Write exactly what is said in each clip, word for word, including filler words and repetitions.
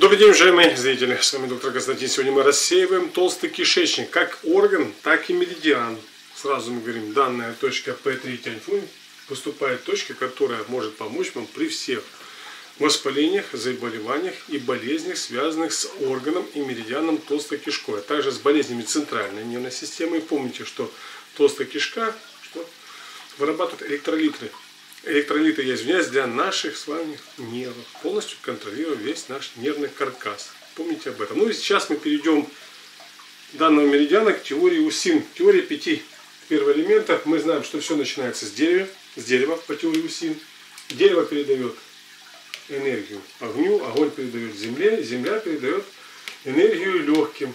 Добрый день, уважаемые зрители, с вами доктор Константин. Сегодня мы рассеиваем толстый кишечник, как орган, так и меридиан. Сразу мы говорим, данная точка П три Тяньфунь поступает точка, которая может помочь вам при всех воспалениях, заболеваниях и болезнях, связанных с органом и меридианом толстой кишкой, а также с болезнями центральной нервной системы. И помните, что толстая кишка что вырабатывает электролиты. Электролиты, я извиняюсь, для наших с вами нервов, полностью контролируя весь наш нервный каркас. Помните об этом. Ну и сейчас мы перейдем данного меридиана к теории УСИН. Теория пяти первоэлементов. Мы знаем, что все начинается с дерева, с дерева по теории УСИН. Дерево передает энергию огню, огонь передает земле, земля передает энергию легким.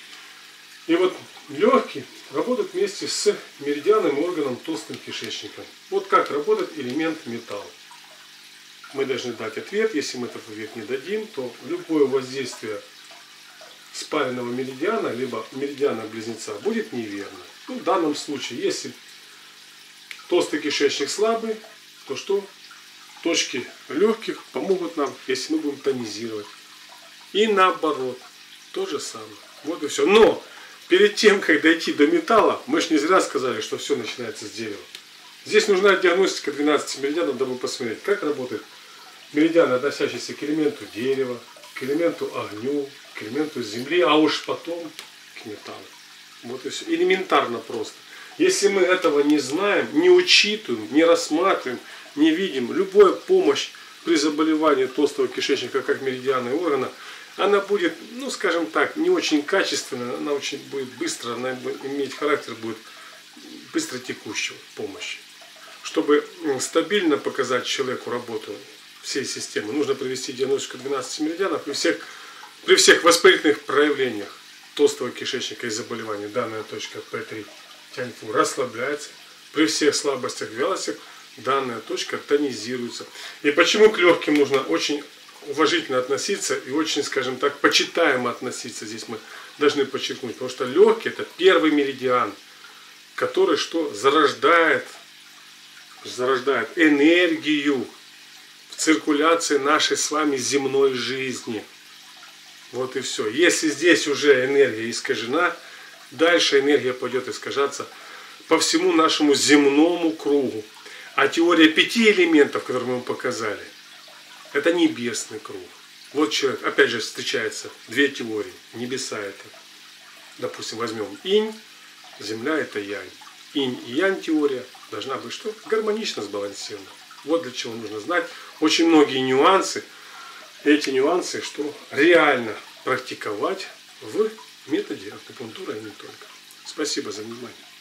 И вот легкие работают вместе с меридианом и органом толстым кишечником. Вот как работает элемент металл. Мы должны дать ответ. Если мы этот ответ не дадим, то любое воздействие спаренного меридиана, либо меридиана-близнеца будет неверно. Ну, в данном случае, если толстый кишечник слабый, то что? Точки легких помогут нам, если мы будем тонизировать. И наоборот, то же самое. Вот и все. Но перед тем, как дойти до металла, мы же не зря сказали, что все начинается с дерева. Здесь нужна диагностика двенадцати меридианов, дабы посмотреть, как работает меридиан, относящийся к элементу дерева, к элементу огню, к элементу земли, а уж потом к металлу. Вот и все. Элементарно просто. Если мы этого не знаем, не учитываем, не рассматриваем, не видим, любая помощь при заболевании толстого кишечника, как меридиана и органа, она будет, ну скажем так, не очень качественная, она очень будет быстро, она будет иметь характер будет быстро текущего помощи. Чтобы стабильно показать человеку работу всей системы, нужно провести диагностику двенадцати меридианов при всех, при всех воспалительных проявлениях толстого кишечника и заболеваний. Данная точка П три Тяньфунь расслабляется, при всех слабостях, вялостях данная точка тонизируется. И почему к легким нужно очень уважительно относиться и очень, скажем так, почитаемо относиться, здесь мы должны подчеркнуть, потому что легкий это первый меридиан, который что зарождает, зарождает энергию в циркуляции нашей с вами земной жизни. Вот и все. Если здесь уже энергия искажена, дальше энергия пойдет искажаться по всему нашему земному кругу. А теория пяти элементов, которую мы показали, это небесный круг. Вот человек, опять же, встречается две теории. Небеса это, допустим, возьмем инь, земля это янь. Инь и янь теория должна быть что? Гармонично сбалансирована. Вот для чего нужно знать очень многие нюансы. Эти нюансы, что реально практиковать в методе акупунктуры и не только. Спасибо за внимание.